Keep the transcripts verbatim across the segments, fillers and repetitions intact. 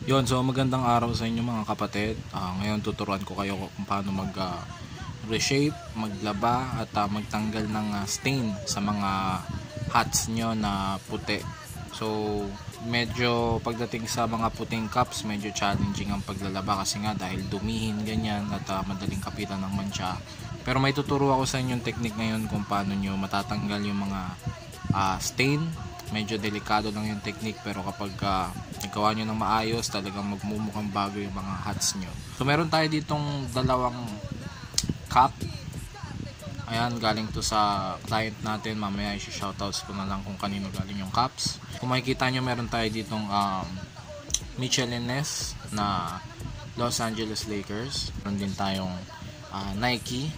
Yon, so magandang araw sa inyo mga kapatid. Uh, ngayon tuturuan ko kayo kung paano mag uh, reshape, maglaba at uh, magtanggal ng uh, stain sa mga hats nyo na puti. So medyo pagdating sa mga puting cups, medyo challenging ang paglalaba kasi nga dahil dumihin ganyan at uh, madaling kapitan ng mancha. Pero may tuturo ako sa inyong technique ngayon kung paano nyo matatanggal yung mga uh, stain. Medyo delikado lang yung technique, pero kapag uh, nagawa nyo ng maayos, talagang magmumukhang bago yung mga hats nyo. So meron tayo ditong dalawang cup. Ayan, galing to sa client natin. Mamaya i-shoutouts ko na lang kung kanino galing yung cups. Kung makikita nyo, meron tayo ditong um, Michelin Ness na Los Angeles Lakers. Meron din tayong uh, Nike.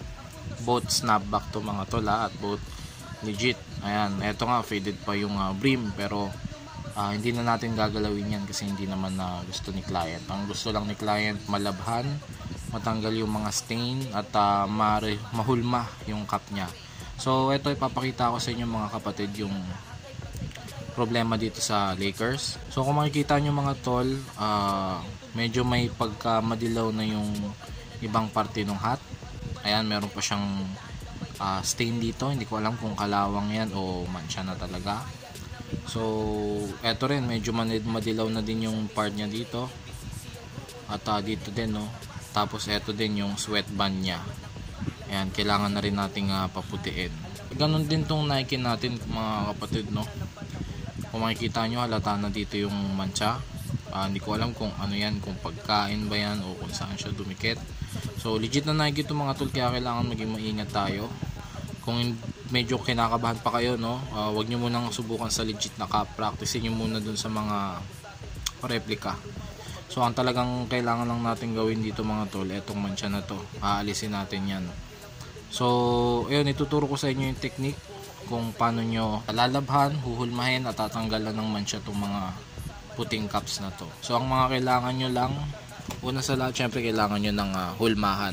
Both snapback to mga tola at both legit. Ayan, eto nga faded pa yung uh, brim, pero uh, hindi na natin gagalawin yan kasi hindi naman na uh, gusto ni client. Ang gusto lang ni client malabhan, matanggal yung mga stain at uh, mahulma yung cup niya. So ito ipapakita ko sa inyo mga kapatid yung problema dito sa Lakers. So kung makikita nyo mga tol, uh, medyo may pagka madilaw na yung ibang parte ng hat. Ayan, meron pa siyang Uh, stain dito, hindi ko alam kung kalawang yan o mancha na talaga. So eto rin, medyo madilaw na din yung part niya dito at uh, dito din, no. Tapos eto din yung sweat band niya. Ayan, kailangan na rin nating uh, paputiin. Ganon din tong Nike natin mga kapatid, no. Kung makikita nyo, halata na dito yung mancha. uh, hindi ko alam kung ano yan, kung pagkain ba yan o kung saan siya dumikit. So legit na Nike ito mga tol, kaya kailangan maging maingat tayo. Kung medyo kinakabahan pa kayo, no, uh, wag nyo munang subukan sa legit na cup. Practicein nyo muna dun sa mga replica. So ang talagang kailangan lang natin gawin dito mga tol, etong mancha na to, aalisin natin yan. So ayun, ituturo ko sa inyo yung technique kung paano nyo lalabhan, huhulmahin at tatanggalan ng mancha itong mga puting cups na to. So ang mga kailangan nyo lang, una sa lahat, syempre kailangan nyo ng uh, hulmahan.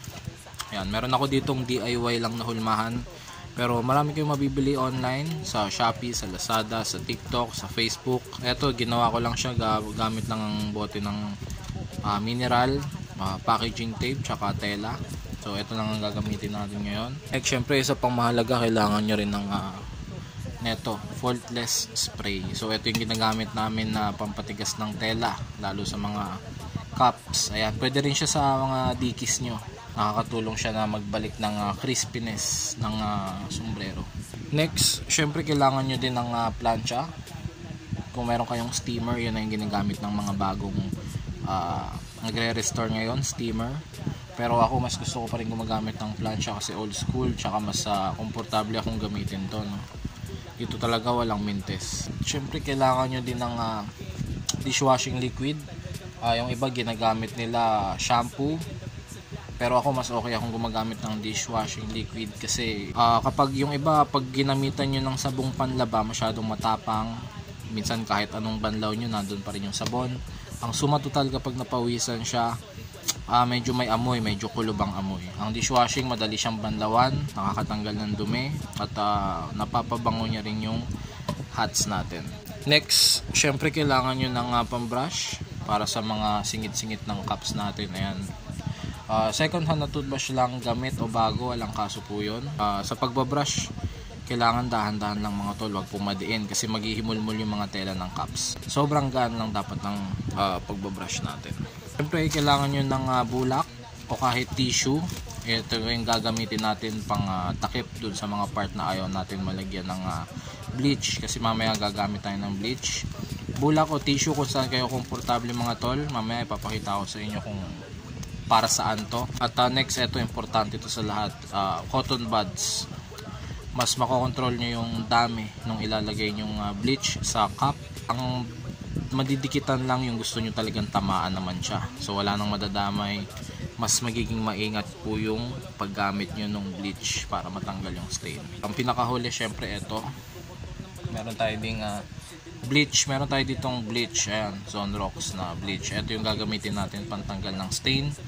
Ayan, meron ako ditong D I Y lang na hulmahan, pero marami kayong mabibili online sa Shopee, sa Lazada, sa TikTok, sa Facebook. Eto, ginawa ko lang siya gamit lang ang bote ng uh, mineral, uh, packaging tape, tsaka tela. So ito lang ang gagamitin natin ngayon. Like syempre, isa pang mahalaga, kailangan nyo rin ng uh, neto, faultless spray. So ito yung ginagamit namin na pampatigas ng tela, lalo sa mga cups. Ayan, pwede rin siya sa mga dikis nyo. Nakakatulong siya na magbalik ng uh, crispiness ng uh, sombrero. Next, syempre kailangan nyo din ng uh, plancha. Kung meron kayong steamer, yun ang ginagamit ng mga bagong uh, nagre-restore ngayon, steamer. Pero ako mas gusto ko pa rin gumagamit ng plancha kasi old school, tsaka mas uh, komportable akong gamitin to, no? Ito talaga walang mintes. Syempre kailangan nyo din ng uh, dishwashing liquid. Uh, yung iba ginagamit nila shampoo, pero ako mas okay akong gumagamit ng dishwashing liquid kasi uh, kapag yung iba, pag ginamitan nyo ng sabong panlaba, masyadong matapang. Minsan kahit anong banlaw nyo, nandun pa rin yung sabon. Ang suma total kapag napawisan siya, uh, medyo may amoy, medyo kulubang amoy. Ang dishwashing, madali siyang banlawan, nakakatanggal ng dumi, at uh, napapabango niya rin yung hats natin. Next, syempre kailangan nyo ng uh, pambrush para sa mga singit-singit ng cups natin. Ayan. Uh, second hand na toothbrush lang gamit o bago, walang kaso po yun. Uh, sa pagbabrush, kailangan dahan-dahan lang mga tol, wag pumadiin kasi maghihimulmul yung mga tela ng cups. Sobrang gaan lang dapat ng uh, pagbabrush natin. Siyempre kailangan nyo ng uh, bulak o kahit tissue. Ito yung gagamitin natin pang uh, takip dun sa mga part na ayaw natin malagyan ng uh, bleach, kasi mamaya gagamit tayo ng bleach. Bulak o tissue kung saan kayo komportable mga tol, mamaya ipapakita ko sa inyo kung para saan to. At uh, next, ito importante to sa lahat, uh, cotton buds. Mas makokontrol nyo yung dami nung ilalagay nyong uh, bleach sa cup. Ang madidikitan lang yung gusto nyo talagang tamaan naman siya, so wala nang madadamay. Mas magiging maingat po yung paggamit nyo ng bleach para matanggal yung stain. Ang pinakahuli syempre ito, meron tayo ding uh, bleach, meron tayo ditong bleach, ayan, Zonrox na bleach. Ito yung gagamitin natin pantanggal ng stain.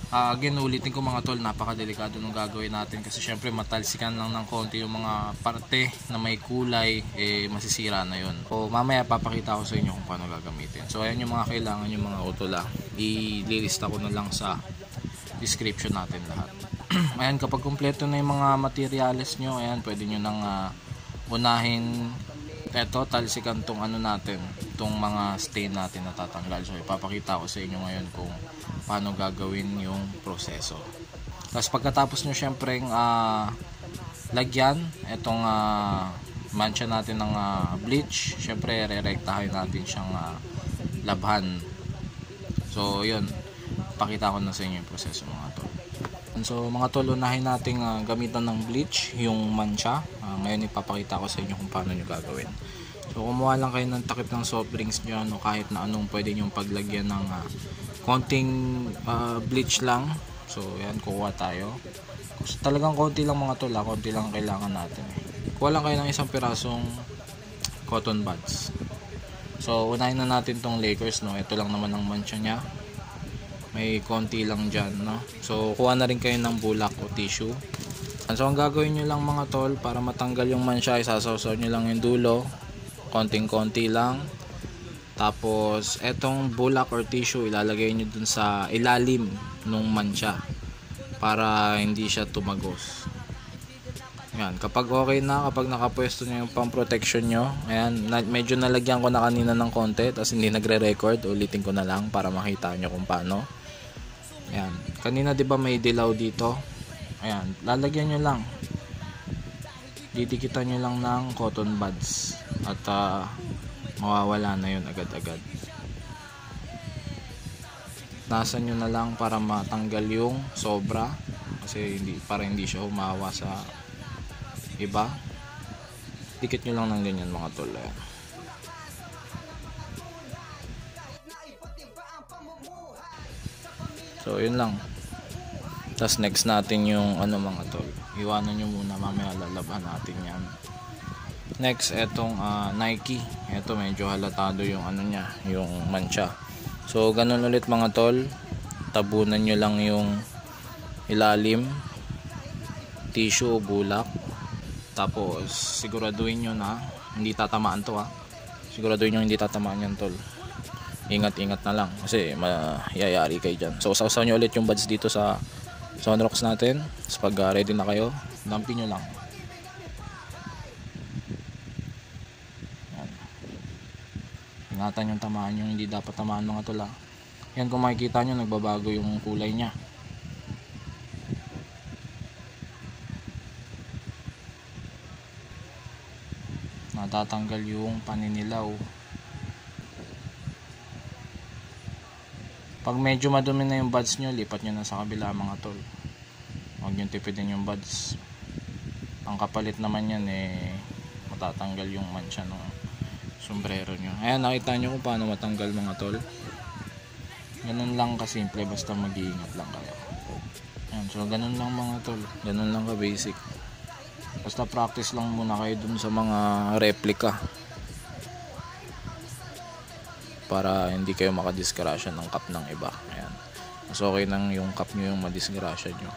Uh, again, ulitin ko mga tol, napakadelikado nung gagawin natin kasi syempre matalsikan lang ng konti yung mga parte na may kulay, eh masisira na yun. So mamaya papakita ko sa inyo kung paano gagamitin. So ayan yung mga kailangan, yung mga utola, ililista ko na lang sa description natin lahat. Ayan, kapag kumpleto na yung mga materyales nyo, ayan, pwede nyo nang uh, unahin eto, talsikan tong ano natin, tong mga stain natin na tatanggal. So ipapakita ko sa inyo ngayon kung paano gagawin yung proseso. Tapos pagkatapos nyo syempre uh, lagyan etong uh, mancha natin ng uh, bleach, syempre re-rektahin natin siyang uh, labhan. So yun, pakita ko na sa inyo yung proseso mga tol. So mga tol, unahin natin uh, gamitan ng bleach yung mancha. Uh, ngayon ipapakita ko sa inyo kung paano nyo gagawin. So kumuha lang kayo ng takip ng soft drinks nyo, no, kahit na anong pwede nyo paglagyan ng uh, konting uh, bleach lang. So yan, kukuha tayo. So, talagang konti lang mga tol, ah, konti lang kailangan natin. Kuha lang kayo ng isang pirasong cotton buds. So unahin na natin tong Lakers, no. Ito lang naman ang mancha nya. May konti lang dyan, no? So kuha na rin kayo ng bulak o tissue. So ang gagawin nyo lang mga tol, para matanggal yung mancha, isasawsaw nyo lang yung dulo, konting konti lang. Tapos etong bulak or tissue ilalagay nyo dun sa ilalim nung mancha para hindi siya tumagos. Yan, kapag okay na, kapag nakapwesto nyo yung pang protection nyo, ayan, na, medyo nalagyan ko na kanina ng konti, tapos hindi nagre-record, ulitin ko na lang para makita nyo kung paano. Ayan, kanina 'di ba may dilaw dito? Ayan, lalagyan nyo lang. Didikitan nyo lang ng cotton buds at uh, mawawala na yun agad-agad. Nasan nyo na lang para matanggal yung sobra kasi hindi, para hindi siya humawa sa iba. Dikit nyo lang ng ganyan mga tol. Ayan. So yun lang. Tapos next natin yung ano mga tol, iwanan nyo muna, mamaya lalabhan natin yan. Next, etong uh, Nike. Eto medyo halatado yung ano nya, yung mancha. So ganun ulit mga tol, tabunan nyo lang yung ilalim, tissue o bulak. Tapos siguraduhin nyo na hindi tatamaan to, ha. Siguraduhin nyo hindi tatamaan yan tol. Ingat-ingat na lang kasi mayayari kayo dyan. So sausaw nyo ulit yung buds dito sa Sunrocks natin. Tapos pag uh, ready na kayo, dumpin nyo lang. Yan. Ingatan yung tamaan yung hindi dapat tamaan mga tula. Yan, kung makikita nyo nagbabago yung kulay nya. Natatanggal yung paninilaw. Pag medyo madumi na yung buds nyo, lipat nyo na sa kabila mga tol. Huwag nyo tipidin yung buds. Ang kapalit naman yan eh, matatanggal yung mancha ng sombrero nyo. Ayan, nakita nyo kung paano matanggal mga tol. Ganun lang kasimple, basta mag-iingat lang kayo. Ayan, so ganun lang mga tol. Ganun lang ka basic. Basta practice lang muna kayo dun sa mga replica, para hindi kayo makadisgrasya ng cup ng iba. Ayan. Mas okay nang yung cup nyo yung madisgrasya nyo.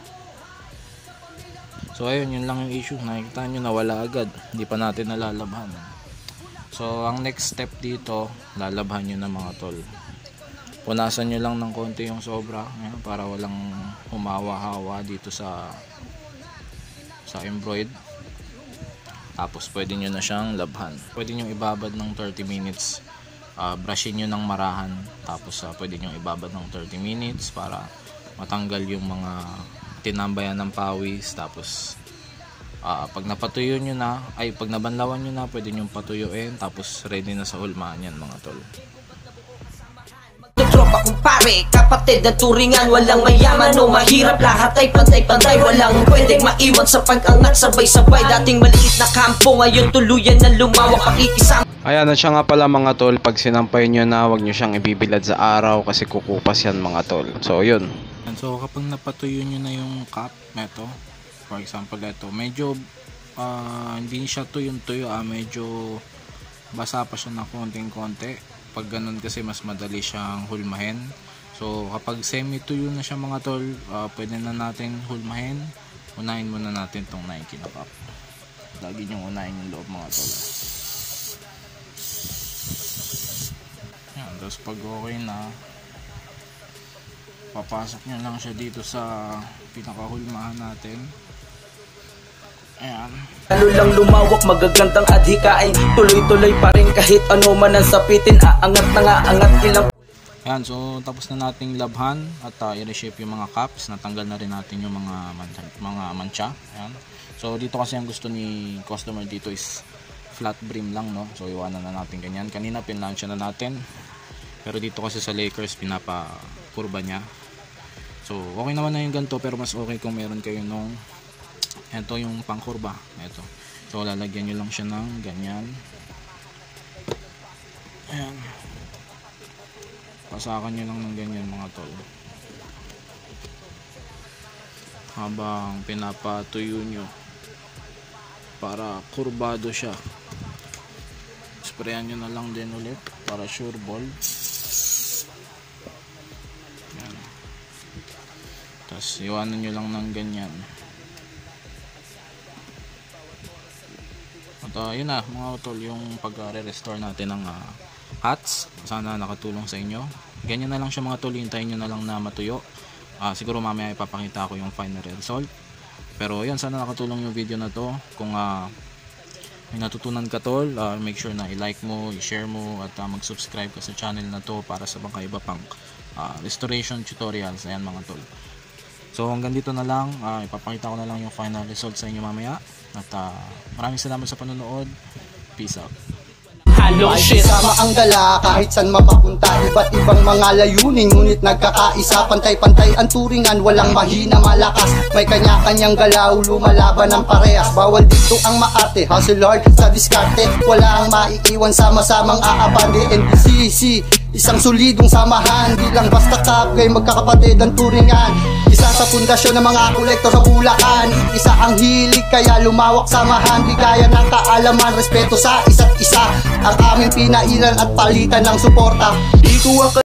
So ayun, yun lang yung issue. Nakikita nyo nawala agad. Hindi pa natin nalalabhan. So ang next step dito, lalabhan nyo na mga tol. Punasan nyo lang ng konti yung sobra. Ayan, para walang humawa-hawa dito sa sa embroid. Tapos pwede nyo na siyang labhan. Pwede nyo ibabad ng thirty minutes. Uh, brushin nyo ng marahan, tapos uh, pwede nyo ibabad ng thirty minutes para matanggal yung mga tinambayan ng pawis. Tapos uh, pag napatuyo nyo na, ay pag nabanlawan nyo na, pwede nyo patuyuin, tapos ready na sa hulmaan yan mga tol. Tropa kumpare, kapatid na turingan, walang mayaman o mahirap, lahat ay pantay-pantay, walang pwedeng maiwan sa pag-angat, sabay-sabay. Dating maliit na kampo, ngayon tuluyan na lumawak, pakikisama. Ayan, at siya nga pala mga tol, pag sinampay nyo na, huwag nyo siyang ibibilad sa araw kasi kukupas yan mga tol. So yun. So kapag napatuyo nyo na yung cup neto, for example ito, medyo uh, hindi siya tuyong-tuyo, ah, medyo basa pa siya ng konting-konti. Pag ganun kasi mas madali siyang hulmahin. So kapag semi tuyo na siya mga tol, uh, pwede na natin hulmahin. Unahin muna natin tong Nike na cup. Lagi nyo unahin yung loob mga tol. Yan, tapos pag okay na, papasok nyo lang siya dito sa pinakahulmahan natin. Ayan. Lalo lang lumawak, magagandang adhikain. Tuloy-tuloy pa rin kahit ano man ang sapitin. Aangat na nga, angat ilang. Ayan, so tapos na nating labhan at uh, i-reshape yung mga caps. Natanggal na rin natin yung mga mancha, mga mancha. Ayan. So dito kasi ang gusto ni customer dito is flat brim lang, no? So iwanan na natin ganyan. Kanina pinlansya na natin. Pero dito kasi sa Lakers pinapa-kurba niya. So okay naman na yung ganito, pero mas okay kung meron kayo nung ito yung pangkurba. Ito. So lalagyan nyo lang siya ng ganyan. Ayan. Pasakan nyo lang ng ganyan mga tol. Habang pinapatuyo nyo para kurbado siya. Sprayan nyo na lang din ulit para sure ball. Ayan. Tapos iwanan nyo lang ng ganyan. At uh, yun na mga tol, yung pag-re-restore natin ng uh, hats. Sana nakatulong sa inyo. Ganyan na lang siya mga tol, hintayin nyo na lang na matuyo. uh, Siguro mamaya ipapakita ko yung final result. Pero yun, sana nakatulong yung video na to. Kung uh, may natutunan ka tol, uh, make sure na i-like mo, i-share mo, at uh, mag-subscribe ka sa channel na to para sa mga iba pang uh, restoration tutorials. Ayan mga tol. So hanggang dito na lang, uh, ipapakita ko na lang yung final result sa inyo mamaya. At uh, maraming salamat sa panonood. Peace out. Hello shit. Sama ang gala kahit saan mapapunta. Iba't ibang mga layunin, ngunit nagkakaisa. Pantay-pantay ang turingan, walang mahina malakas. May kanya-kanyang galaw, lumalaban ng parehas. Bawal dito ang maarte, hustle hard sa diskarte. Wala ang maiiwan, sama-samang aabante. N B C C, isang solidong samahan. Di lang basta kapgay, magkakapatid ang turingan. Isa sa pundasyon ng mga kolektor sa Bulacan. Isa ang hilig, kaya lumawak samahan. Bigaya ng kaalaman, respeto sa isa't isa. Ang aming pinailan at palitan ng suporta. Di ko ang